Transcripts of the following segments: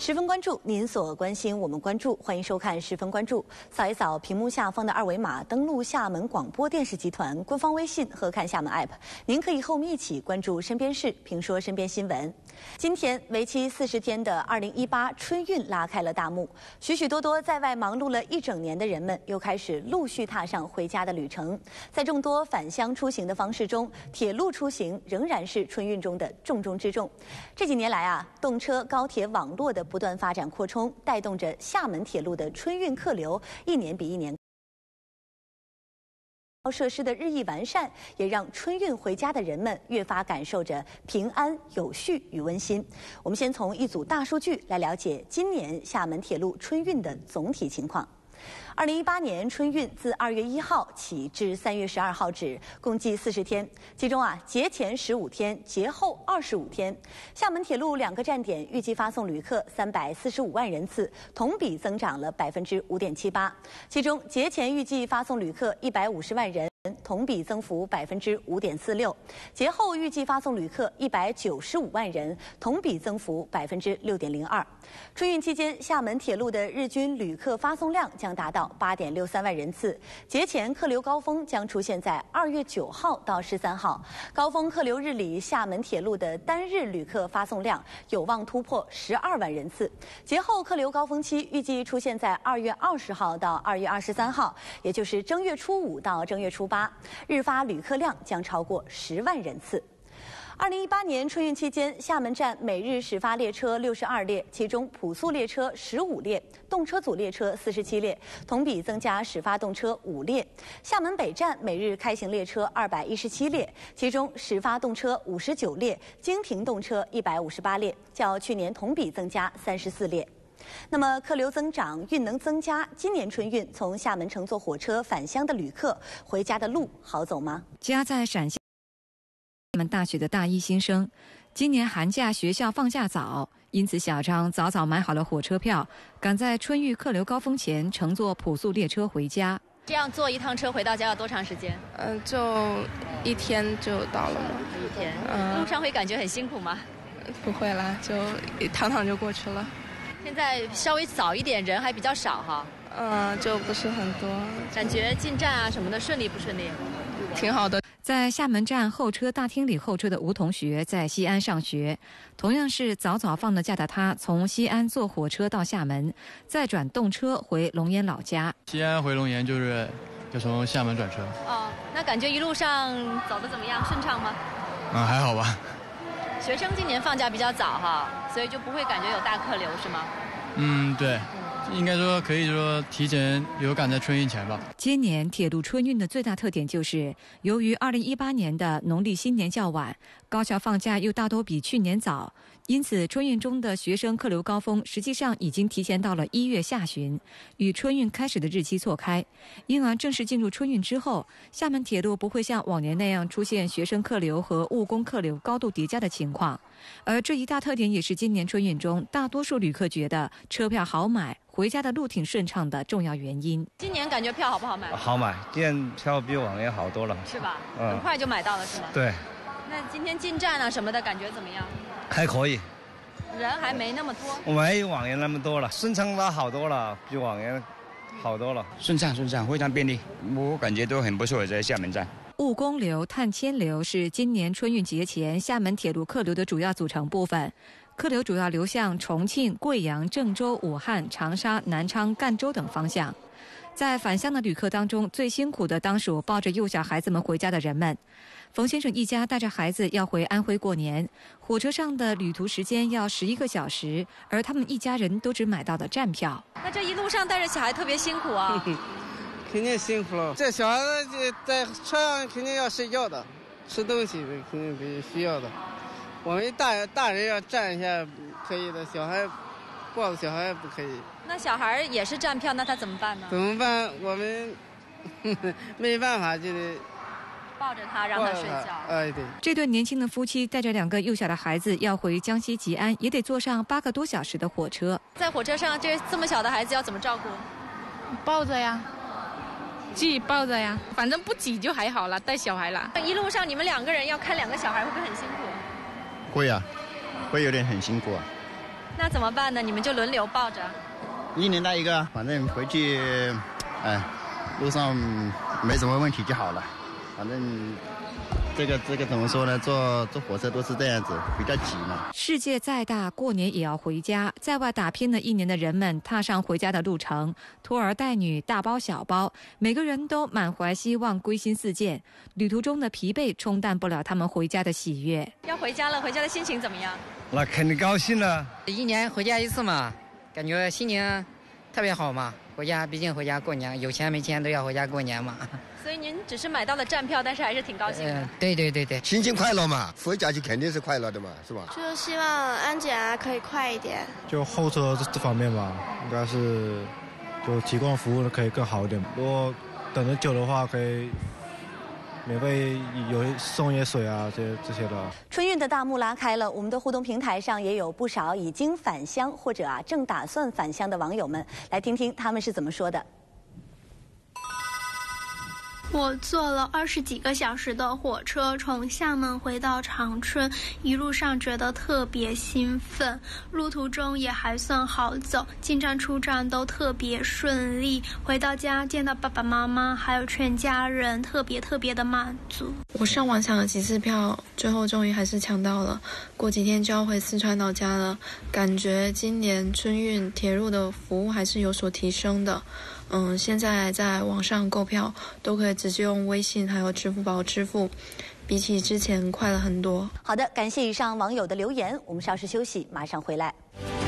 十分关注，您所关心，我们关注，欢迎收看十分关注。扫一扫屏幕下方的二维码，登录厦门广播电视集团官方微信和看厦门 App， 您可以和我们一起关注身边事，评说身边新闻。今天为期40天的2018春运拉开了大幕，许许多多在外忙碌了一整年的人们又开始陆续踏上回家的旅程。在众多返乡出行的方式中，铁路出行仍然是春运中的重中之重。这几年来啊，动车、高铁网络的不断发展扩充，带动着厦门铁路的春运客流一年比一年。设施的日益完善，也让春运回家的人们越发感受着平安、有序与温馨。我们先从一组大数据来了解今年厦门铁路春运的总体情况。2018年春运自2月1号起至3月12号止，共计40天。其中节前15天，节后25天。厦门铁路2个站点预计发送旅客345万人次，同比增长了5.78%。其中节前预计发送旅客150万人。同比增幅5.46%，节后预计发送旅客195万人，同比增幅6.02%。春运期间，厦门铁路的日均旅客发送量将达到8.63万人次。节前客流高峰将出现在2月9号到13号，高峰客流日里，厦门铁路的单日旅客发送量有望突破12万人次。节后客流高峰期预计出现在2月20号到2月23号，也就是正月初5到正月初8，日发旅客量将超过10万人次。2018年春运期间，厦门站每日始发列车62列，其中普速列车15列，动车组列车47列，同比增加始发动车5列。厦门北站每日开行列车217列，其中始发动车59列，经停动车158列，较去年同比增加34列。那么客流增长、运能增加，今年春运从厦门乘坐火车返乡的旅客回家的路好走吗？ 家在陕西厦门大学的大一新生，今年寒假学校放假早，因此小张早早买好了火车票，赶在春运客流高峰前乘坐普速列车回家。 这样坐一趟车回到家要多长时间？ 就1天就到了嘛。 1天。路上会感觉很辛苦吗？ 不会啦，就躺躺就过去了。 现在稍微早一点，人还比较少哈。 就不是很多。 感觉进站啊什么的顺利不顺利？ 挺好的。 在厦门站候车大厅里候车的吴同学在西安上学，同样是早早放了假的他，从西安坐火车到厦门，再转动车回龙岩老家。 西安回龙岩就从厦门转车。 那感觉一路上走得怎么样？顺畅吗？ 还好吧。 学生今年放假比较早哈，所以就不会感觉有大客流是吗？ 对，应该说可以说提前有赶在春运前吧。 今年铁路春运的最大特点就是，由于2018年的农历新年较晚，高校放假又大多比去年早，因此春运中的学生客流高峰实际上已经提前到了1月下旬，与春运开始的日期错开。因而正式进入春运之后，厦门铁路不会像往年那样出现学生客流和务工客流高度叠加的情况。而这一大特点也是今年春运中大多数旅客觉得车票好买，回家的路挺顺畅的重要原因。 今年感觉票好不好买？ 好买，今年票比往年好多了。 是吧？很快就买到了是吗？ 对。 那今天进站啊什么的感觉怎么样？ 还可以， 人还没那么多。 没有往年那么多了，顺畅了好多了，比往年好多了。 顺畅，非常便利，我感觉都很不错。在厦门站， 务工流、碳纤流是今年春运节前厦门铁路客流的主要组成部分。客流主要流向重庆、贵阳、郑州、武汉、长沙、南昌、赣州等方向。在返乡的旅客当中，最辛苦的当属抱着幼小孩子们回家的人们。冯先生一家带着孩子要回安徽过年，火车上的旅途时间要11个小时，而他们一家人都只买到了站票。 那这一路上带着小孩特别辛苦啊。 肯定辛苦了，这小孩子在车上肯定要睡觉的，吃东西的肯定得需要的。我们大人要站一下可以的，抱着小孩不可以。 那小孩也是站票，那他怎么办呢？ 怎么办？我们没办法，就得抱着他让他睡觉。 对。 这对年轻的夫妻带着2个幼小的孩子要回江西吉安，也得坐上8个多小时的火车。 在火车上，这么小的孩子要怎么照顾？ 抱着呀。自己抱着呀，反正不挤就还好了，带小孩了。 一路上你们2个人要看2个小孩，会不会很辛苦？ 会啊，会有点很辛苦啊。 那怎么办呢？你们就轮流抱着。 1年带一个，反正回去，路上没什么问题就好了。反正这个怎么说呢？坐火车都是这样子，比较挤嘛。 世界再大，过年也要回家。在外打拼了1年的人们踏上回家的路程，拖儿带女，大包小包，每个人都满怀希望，归心似箭。旅途中的疲惫冲淡不了他们回家的喜悦。 要回家了，回家的心情怎么样？ 那肯定高兴了。 1年回家一次嘛，感觉心情特别好嘛。回家，毕竟回家过年，有钱没钱都要回家过年嘛。 所以您只是买到了站票，但是还是挺高兴的。 对， 心情快乐嘛，回家就肯定是快乐的嘛，是吧？ 就希望安检可以快一点。 就候车这方面吧，应该是就提供服务的可以更好一点。如果等得久的话，可以免费送一些水啊，这些的。 春运的大幕拉开了，我们的互动平台上也有不少已经返乡或者正打算返乡的网友们，来听听他们是怎么说的。 我坐了20几个小时的火车，从厦门回到长春，一路上觉得特别兴奋，路途中也还算好走，进站出站都特别顺利。回到家见到爸爸妈妈还有全家人，特别的满足。 我上网抢了几次票，最后终于还是抢到了。过几天就要回四川老家了，感觉今年春运铁路的服务还是有所提升的。现在在网上购票都可以直接用微信还有支付宝支付，比起之前快了很多。 好的，感谢以上网友的留言，我们稍事休息，马上回来。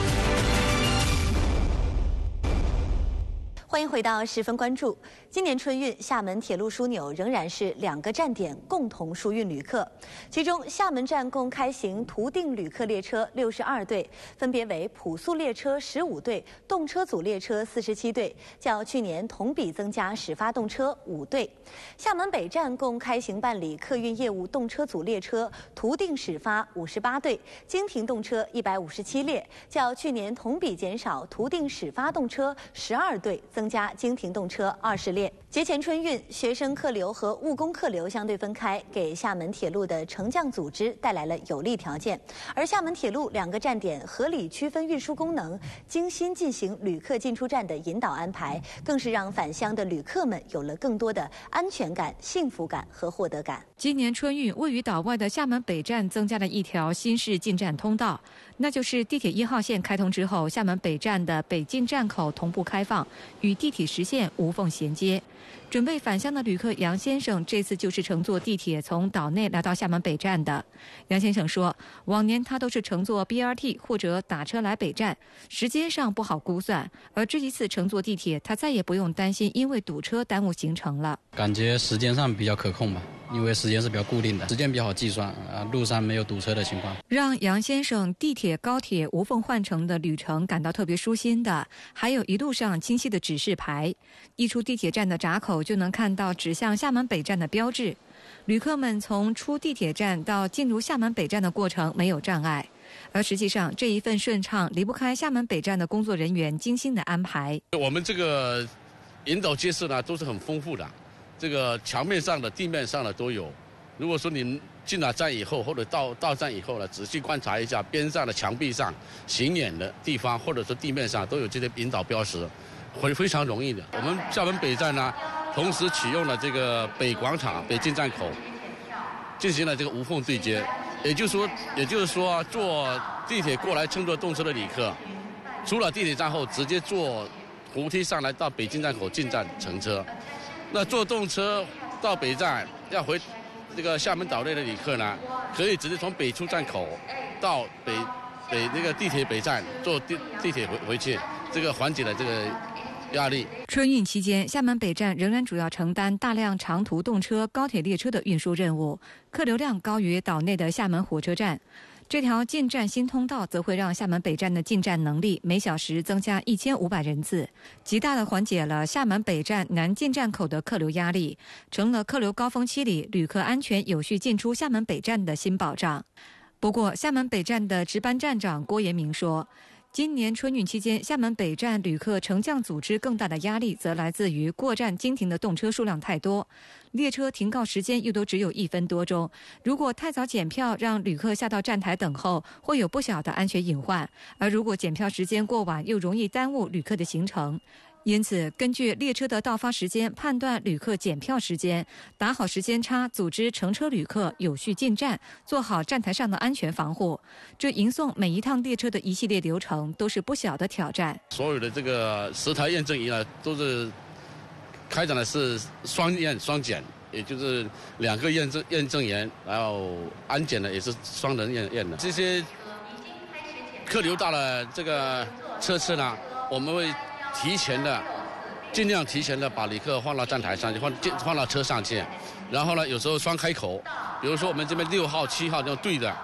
欢迎回到十分关注。今年春运，厦门铁路枢纽仍然是2个站点共同输运旅客，其中厦门站共开行途定旅客列车62对，分别为普速列车15对、动车组列车47对，较去年同比增加始发动车5对。厦门北站共开行办理客运业务动车组列车途定始发58对，经停动车157列，较去年同比减少途定始发动车12对，增加经停动车20列。节前春运，学生客流和务工客流相对分开，给厦门铁路的乘降组织带来了有利条件。而厦门铁路2个站点合理区分运输功能，精心进行旅客进出站的引导安排，更是让返乡的旅客们有了更多的安全感、幸福感和获得感。 今年春运，位于岛外的厦门北站增加了一条新式进站通道，那就是地铁1号线开通之后，厦门北站的北进站口同步开放，与地铁10线无缝衔接。准备返乡的旅客杨先生这次就是乘坐地铁从岛内来到厦门北站的。杨先生说，往年他都是乘坐 BRT 或者打车来北站，时间上不好估算，而这一次乘坐地铁，他再也不用担心因为堵车耽误行程了。 感觉时间上比较可控吧，因为时间是比较固定的，时间比较好计算，路上没有堵车的情况。 让杨先生地铁、高铁无缝换乘的旅程感到特别舒心的，还有一路上清晰的指示牌，一出地铁站的闸口就能看到指向厦门北站的标志。旅客们从出地铁站到进入厦门北站的过程没有障碍，而实际上这一份顺畅离不开厦门北站的工作人员精心的安排。 我们这个引导揭示呢都是很丰富的，这个墙面上的、地面上的都有。如果说您进了站以后，或者到站以后呢，仔细观察一下边上的墙壁上、显眼的地方，或者说地面上都有这些引导标识，非常容易的。我们厦门北站呢，同时启用了这个北广场、北进站口，进行了这个无缝对接。也就是说，坐地铁过来乘坐动车的旅客，出了地铁站后，直接坐扶梯上来到北进站口进站乘车。那坐动车到北站要回这个厦门岛内的旅客呢，可以直接从北出站口到北那个地铁北站坐地铁回去，这个缓解了这个压力。 春运期间，厦门北站仍然主要承担大量长途动车、高铁列车的运输任务，客流量高于岛内的厦门火车站。这条进站新通道则会让厦门北站的进站能力每小时增加1500人次，极大地缓解了厦门北站南进站口的客流压力，成了客流高峰期里旅客安全有序进出厦门北站的新保障。不过，厦门北站的值班站长郭延明说， 今年春运期间，厦门北站旅客乘降组织更大的压力，则来自于过站经停的动车数量太多，列车停靠时间又都只有1分多钟。如果太早检票，让旅客下到站台等候，会有不小的安全隐患；而如果检票时间过晚，又容易耽误旅客的行程。因此，根据列车的到发时间判断旅客检票时间，打好时间差，组织乘车旅客有序进站，做好站台上的安全防护。这迎送每一趟列车的一系列流程都是不小的挑战。 所有的这个10台验证仪呢，都是开展的是双验双检，也就是2个验证员，然后安检呢也是双人验的。这些客流到了这个车次呢，我们会尽量提前的把旅客放到站台上去，放到车上去。然后呢，有时候双开口，比如说我们这边6号、7号这种对的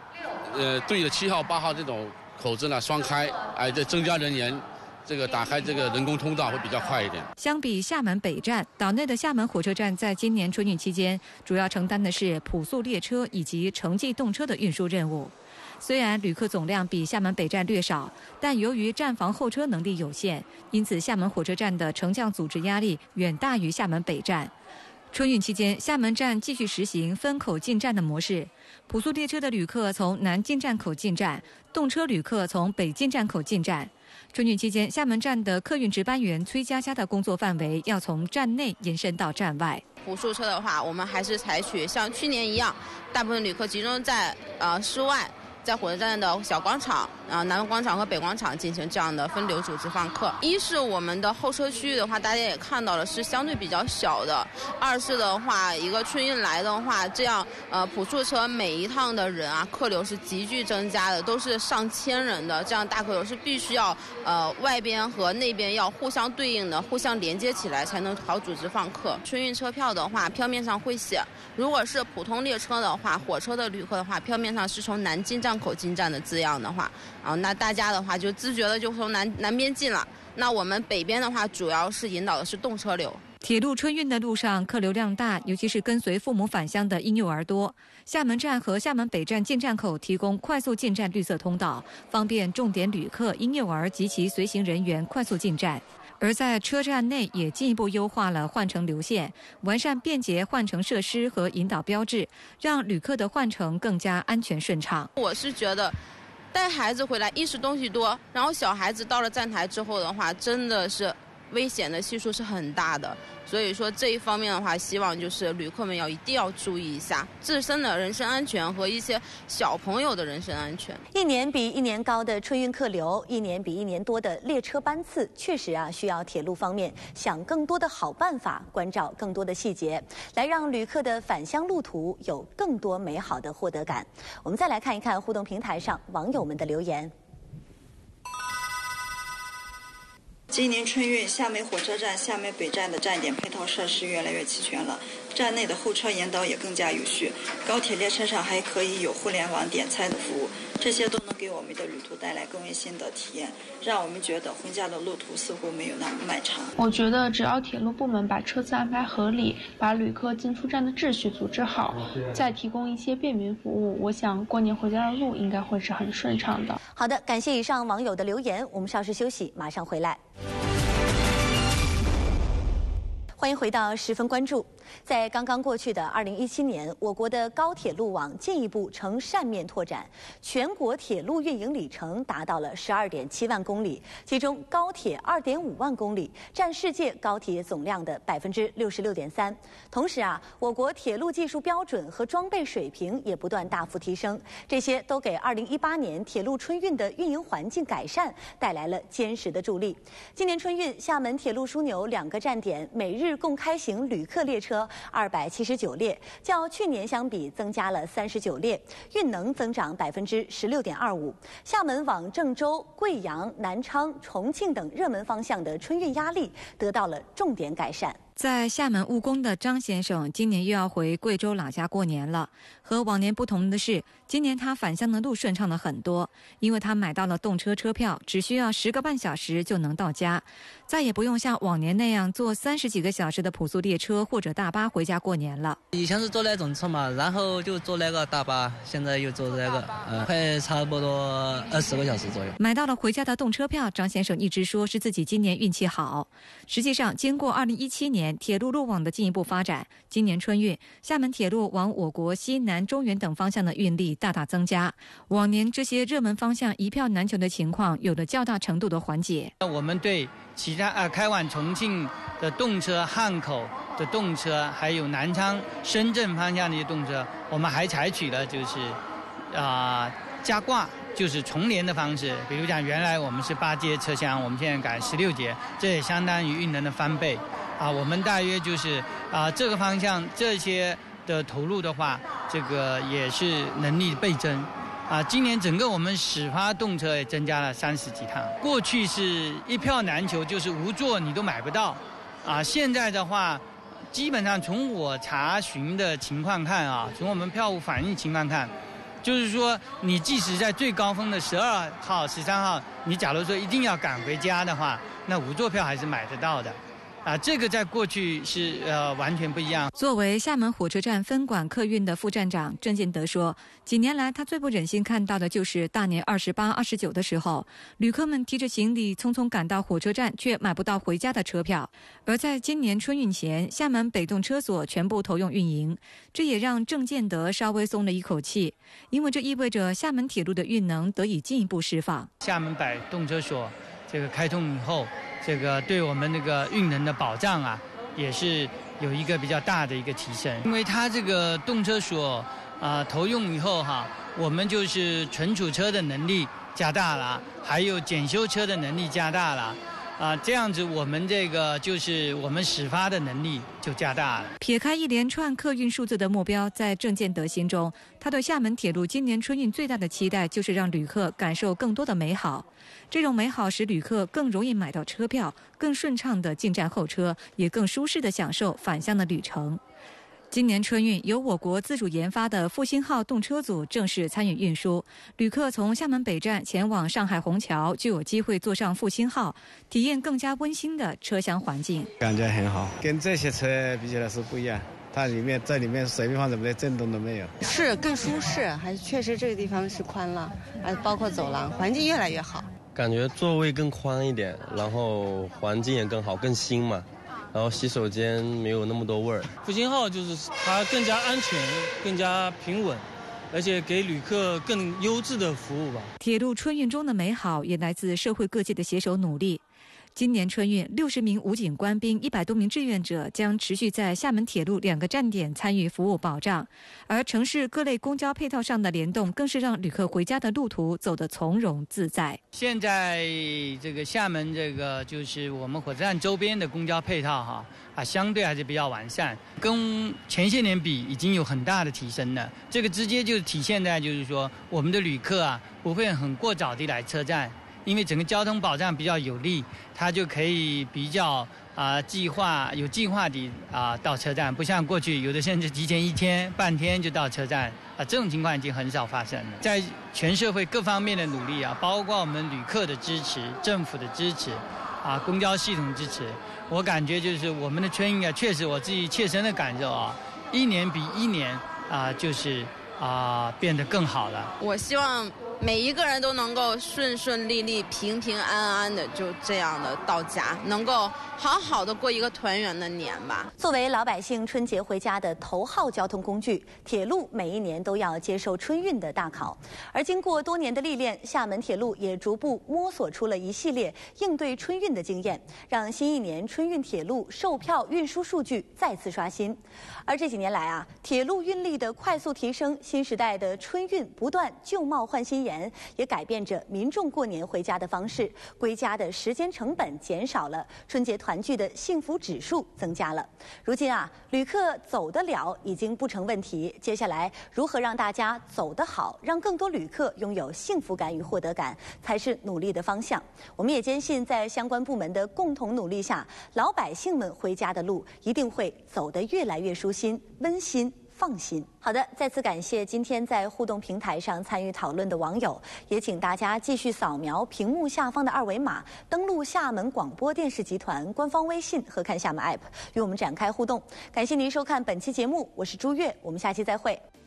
7号、8号这种口子呢双开，这增加人员，这个打开这个人工通道会比较快一点。 相比厦门北站，岛内的厦门火车站在今年春运期间，主要承担的是普速列车以及城际动车的运输任务。虽然旅客总量比厦门北站略少，但由于站房候车能力有限，因此厦门火车站的乘降组织压力远大于厦门北站。春运期间，厦门站继续实行分口进站的模式，普速列车的旅客从南进站口进站，动车旅客从北进站口进站。春运期间，厦门站的客运值班员崔佳佳的工作范围要从站内延伸到站外。 普速车的话，我们还是采取像去年一样，大部分旅客集中在室外，在火车站的小广场、南广场和北广场进行这样的分流组织放客。一是我们的候车区域的话，大家也看到了是相对比较小的；二是的话，一个春运来的话，这样普速车每一趟的人客流是急剧增加的，都是上千人的，这样大客流是必须要外边和内边要互相对应的、互相连接起来才能好组织放客。春运车票的话，票面上会写，如果是普通列车的话，火车的旅客的话，票面上是从南进站口进站的字样的话，那大家的话就自觉的就从南边进了。那我们北边的话，主要是引导的是动车流。 铁路春运的路上客流量大，尤其是跟随父母返乡的婴幼儿多。厦门站和厦门北站进站口提供快速进站绿色通道，方便重点旅客、婴幼儿及其随行人员快速进站。而在车站内也进一步优化了换乘流线，完善便捷换乘设施和引导标志，让旅客的换乘更加安全顺畅。 我是觉得带孩子回来，一是东西多，然后小孩子到了站台之后的话，真的是危险的系数是很大的。所以说这一方面的话，希望就是旅客们一定要注意一下自身的人身安全和一些小朋友的人身安全。 一年比一年高的春运客流，一年比一年多的列车班次，确实需要铁路方面想更多的好办法，关照更多的细节，来让旅客的返乡路途有更多美好的获得感。我们再来看一看互动平台上网友们的留言。 今年春运，厦门火车站、厦门北站的站点配套设施越来越齐全了，站内的候车引导也更加有序。高铁列车上还可以有互联网点菜的服务，这些都能给我们的旅途带来更温馨的体验，让我们觉得回家的路途似乎没有那么漫长。 我觉得只要铁路部门把车次安排合理，把旅客进出站的秩序组织好，再提供一些便民服务，我想过年回家的路应该会是很顺畅的。 好的，感谢以上网友的留言，我们稍事休息，马上回来。欢迎回到十分关注。在刚刚过去的2017年，我国的高铁路网进一步呈扇面拓展，全国铁路运营里程达到了12.7万公里，其中高铁2.5万公里，占世界高铁总量的66.3%。同时我国铁路技术标准和装备水平也不断大幅提升，这些都给2018年铁路春运的运营环境改善带来了坚实的助力。今年春运，厦门铁路枢纽2个站点每日共开行旅客列车279列，较去年相比增加了39列，运能增长16.25%。厦门往郑州、贵阳、南昌、重庆等热门方向的春运压力得到了重点改善。 在厦门务工的张先生今年又要回贵州老家过年了。和往年不同的是，今年他返乡的路顺畅了很多，因为他买到了动车车票，只需要10个半小时就能到家，再也不用像往年那样坐30几个小时的普速列车或者大巴回家过年了。 以前是坐那种车嘛，然后就坐那个大巴，现在又坐那个，快差不多20个小时左右。 买到了回家的动车票，张先生一直说是自己今年运气好。实际上，经过2017年铁路路网的进一步发展，今年春运，厦门铁路往我国西南、中原等方向的运力大大增加。往年这些热门方向一票难求的情况有了较大程度的缓解。 我们对其他开往重庆的动车、汉口的动车，还有南昌、深圳方向的一些动车，我们还采取了就是加挂，就是重联的方式。比如讲，原来我们是8节车厢，我们现在改16节，这也相当于运能的翻倍。我们大约就是这个方向这些的投入的话，这个也是能力倍增。今年整个我们始发动车也增加了30几趟。过去是一票难求，就是无座你都买不到。现在的话，基本上从我查询的情况看从我们票务反映情况看，就是说你即使在最高峰的12号、13号，你假如说一定要赶回家的话，那无座票还是买得到的。这个在过去是完全不一样。 作为厦门火车站分管客运的副站长郑建德说，几年来他最不忍心看到的就是大年28、29的时候，旅客们提着行李匆匆赶到火车站，却买不到回家的车票。而在今年春运前，厦门北动车所全部投用运营，这也让郑建德稍微松了一口气，因为这意味着厦门铁路的运能得以进一步释放。 厦门北动车所这个开通以后，这个对我们那个运能的保障也是有一个比较大的一个提升。因为它这个动车所投用以后我们就是存储车的能力加大了，还有检修车的能力加大了。这样子我们这个就是我们始发的能力就加大了。 撇开一连串客运数字的目标，在郑建德心中，他对厦门铁路今年春运最大的期待就是让旅客感受更多的美好。这种美好使旅客更容易买到车票，更顺畅地进站候车，也更舒适地享受返乡的旅程。今年春运由我国自主研发的复兴号动车组正式参与运输，旅客从厦门北站前往上海虹桥就有机会坐上复兴号，体验更加温馨的车厢环境。 感觉很好，跟这些车比起来是不一样，它在里面随便放什么的震动都没有， 是更舒适，还确实这个地方是宽了，包括走廊环境越来越好， 感觉座位更宽一点，然后环境也更好，更新嘛。然后洗手间没有那么多味儿。 复兴号就是它更加安全、更加平稳，而且给旅客更优质的服务吧。 铁路春运中的美好也来自社会各界的携手努力。今年春运，60名武警官兵、100多名志愿者将持续在厦门铁路2个站点参与服务保障，而城市各类公交配套上的联动，更是让旅客回家的路途走得从容自在。 现在这个厦门这个就是我们火车站周边的公交配套相对还是比较完善，跟前些年比已经有很大的提升了。这个直接就体现在就是说我们的旅客不会很过早地来车站。因为整个交通保障比较有利，它就可以比较有计划地到车站，不像过去有的甚至提前1天半天就到车站这种情况已经很少发生了。在全社会各方面的努力包括我们旅客的支持、政府的支持公交系统支持，我感觉就是我们的春运确实我自己切身的感受一年比一年就是变得更好了。 我希望每一个人都能够顺顺利利、平平安安的就这样的到家，能够好好的过一个团圆的年吧。 作为老百姓春节回家的头号交通工具，铁路每一年都要接受春运的大考。而经过多年的历练，厦门铁路也逐步摸索出了一系列应对春运的经验，让新一年春运铁路售票运输数据再次刷新。而这几年来铁路运力的快速提升，新时代的春运不断旧貌换新延，也改变着民众过年回家的方式。归家的时间成本减少了，春节团聚的幸福指数增加了。如今啊，旅客走得了已经不成问题，接下来如何让大家走得好，让更多旅客拥有幸福感与获得感，才是努力的方向。我们也坚信，在相关部门的共同努力下，老百姓们回家的路一定会走得越来越舒心、温馨、放心。好的，再次感谢今天在互动平台上参与讨论的网友，也请大家继续扫描屏幕下方的二维码，登录厦门广播电视集团官方微信和看厦门 App， 与我们展开互动。感谢您收看本期节目，我是朱月，我们下期再会。